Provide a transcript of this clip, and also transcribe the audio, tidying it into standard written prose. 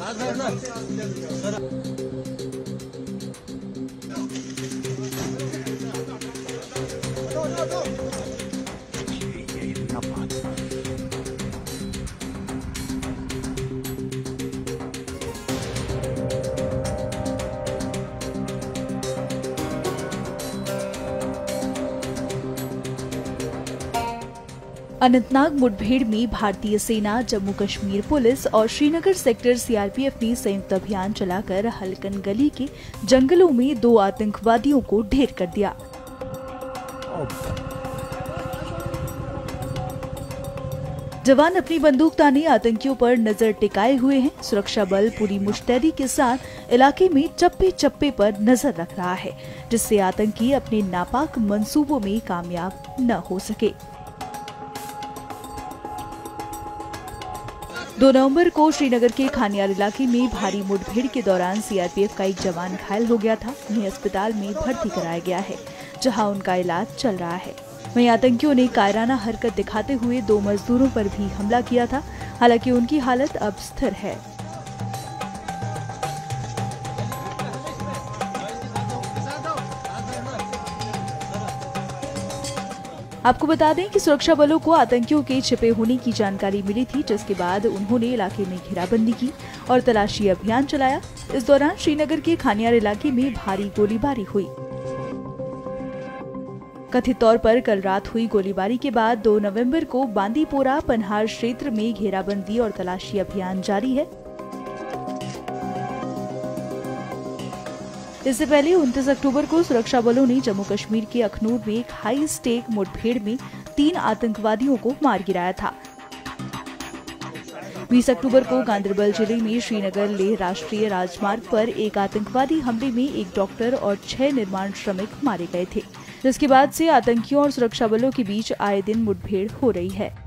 अनंतनाग मुठभेड़ में भारतीय सेना, जम्मू कश्मीर पुलिस और श्रीनगर सेक्टर सीआरपीएफ ने संयुक्त अभियान चलाकर हलकन गली के जंगलों में 2 आतंकवादियों को ढेर कर दिया। जवान अपनी बंदूक ताने आतंकियों पर नजर टिकाए हुए हैं। सुरक्षा बल पूरी मुस्तैदी के साथ इलाके में चप्पे चप्पे पर नजर रख रहा है, जिससे आतंकी अपने नापाक मंसूबों में कामयाब न हो सके। 2 नवंबर को श्रीनगर के खानियार इलाके में भारी मुठभेड़ के दौरान सीआरपीएफ का एक जवान घायल हो गया था। उन्हें अस्पताल में भर्ती कराया गया है, जहां उनका इलाज चल रहा है। वहीं आतंकियों ने कायराना हरकत दिखाते हुए 2 मजदूरों पर भी हमला किया था। हालांकि उनकी हालत अब स्थिर है। आपको बता दें कि सुरक्षा बलों को आतंकियों के छिपे होने की जानकारी मिली थी, जिसके बाद उन्होंने इलाके में घेराबंदी की और तलाशी अभियान चलाया। इस दौरान श्रीनगर के खानियार इलाके में भारी गोलीबारी हुई। कथित तौर पर कल रात हुई गोलीबारी के बाद 2 नवंबर को बांदीपोरा पनहार क्षेत्र में घेराबंदी और तलाशी अभियान जारी है। इससे पहले 29 अक्टूबर को सुरक्षा बलों ने जम्मू कश्मीर के अखनूर में एक हाई स्टेक मुठभेड़ में 3 आतंकवादियों को मार गिराया था। 20 अक्टूबर को गांदरबल जिले में श्रीनगर लेह राष्ट्रीय राजमार्ग पर एक आतंकवादी हमले में एक डॉक्टर और 6 निर्माण श्रमिक मारे गए थे, जिसके बाद से आतंकियों और सुरक्षा बलों के बीच आए दिन मुठभेड़ हो रही है।